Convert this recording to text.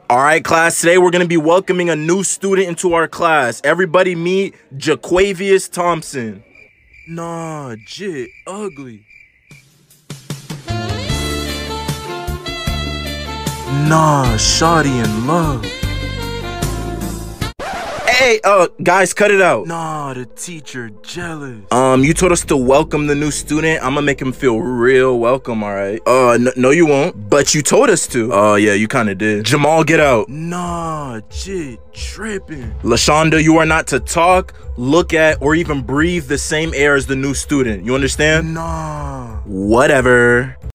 All right, class, today we're going to be welcoming a new student into our class. Everybody meet Jaquavius Thompson. Nah, Jit, ugly. Nah, shawty in love. Hey, guys, cut it out. Nah, the teacher jealous. You told us to welcome the new student. I'm gonna make him feel real welcome, all right? No, you won't. But you told us to. Oh, yeah, you kind of did. Jamal, get out. Nah, Jit, tripping. LaShonda, you are not to talk, look at, or even breathe the same air as the new student. You understand? Nah. Whatever.